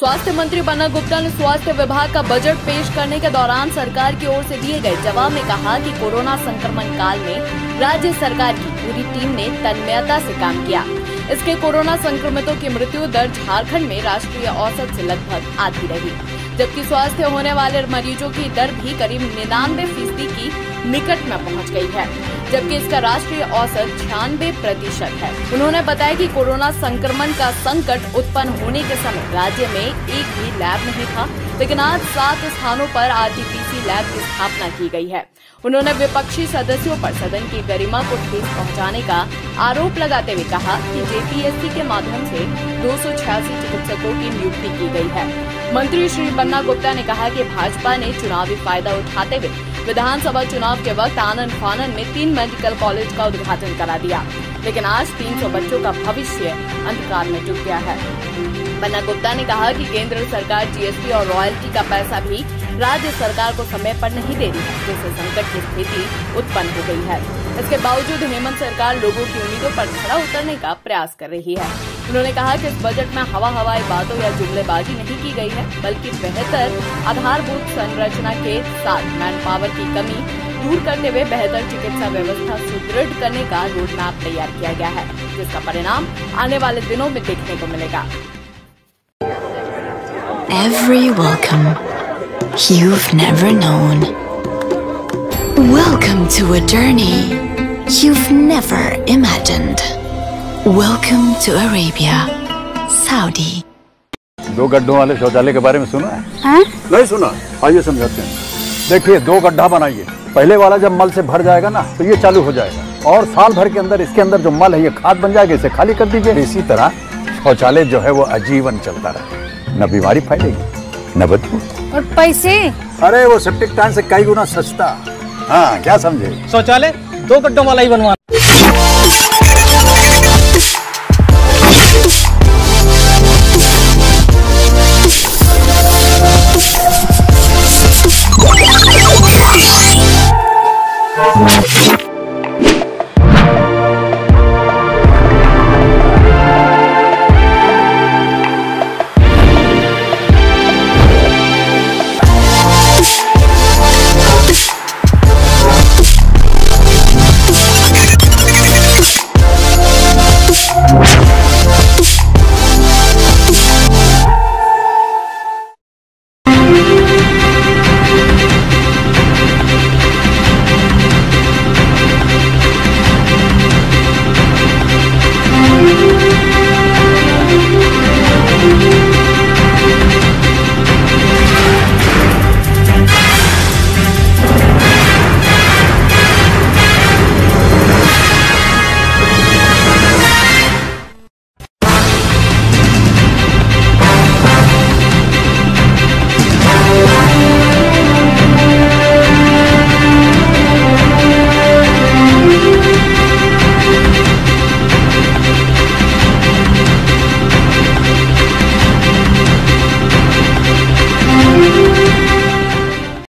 स्वास्थ्य मंत्री बन्ना गुप्ता ने स्वास्थ्य विभाग का बजट पेश करने के दौरान सरकार की ओर से दिए गए जवाब में कहा कि कोरोना संक्रमण काल में राज्य सरकार की पूरी टीम ने तन्मयता से काम किया। इसके कोरोना संक्रमितों की मृत्यु दर झारखंड में राष्ट्रीय औसत से लगभग आधी रही, जबकि स्वस्थ होने वाले मरीजों की दर भी करीब 99% की निकट में पहुंच गई है, जबकि इसका राष्ट्रीय औसत 96% है। उन्होंने बताया कि कोरोना संक्रमण का संकट उत्पन्न होने के समय राज्य में एक भी लैब नहीं था, लेकिन आज 7 स्थानों पर आरटीपीसी लैब की स्थापना की गई है। उन्होंने विपक्षी सदस्यों पर सदन की गरिमा को ठेस पहुंचाने का आरोप लगाते हुए कहा कि जेपीएससी के माध्यम से 286 चिकित्सकों की नियुक्ति की गई है। मंत्री श्री बन्ना गुप्ता ने कहा कि भाजपा ने चुनावी फायदा उठाते हुए विधानसभा चुनाव के वक्त आनन फानन में 3 मेडिकल कॉलेज का उद्घाटन करा दिया, लेकिन आज 300 बच्चों का भविष्य अंधकार में डूब गया है। बन्ना गुप्ता ने कहा कि केंद्र सरकार जीएसटी और रॉयल्टी का पैसा भी राज्य सरकार को समय पर नहीं दे रही, जिससे संकट की स्थिति उत्पन्न हो गई है। इसके बावजूद हेमंत सरकार लोगों की उम्मीदों पर खरा उतरने का प्रयास कर रही है। उन्होंने कहा कि इस बजट में हवाई बातों या जुमलेबाजी नहीं की गई है, बल्कि बेहतर आधारभूत संरचना के साथ मैन पावर की कमी दूर करते हुए बेहतर चिकित्सा व्यवस्था सुदृढ़ करने का रोड मैप तैयार किया गया है, जिसका परिणाम आने वाले दिनों में देखने को मिलेगा। Every welcome you've never known. Welcome to a journey you've never imagined. Welcome to Arabia, Saudi. 2 गड्ढों वाले शौचालय के बारे में सुना है? हाँ? नहीं सुना? आइए समझाते हैं। देखिए, 2 गड्ढा बनाइए। पहले वाला जब मल से भर जाएगा ना, तो ये चालू हो जाएगा और साल भर के अंदर इसके अंदर जो मल है ये खाद बन जाएगा, इसे खाली कर दीजिए। इसी तरह शौचालय जो है वो आजीवन चलता रहे, न बीमारी फैलेगी न बदबू। और पैसे? अरे वो सेप्टिक टैंक से कई गुना सस्ता। हाँ, क्या समझे? शौचालय 2 गड्ढों वाला ही बनवा। Yeah.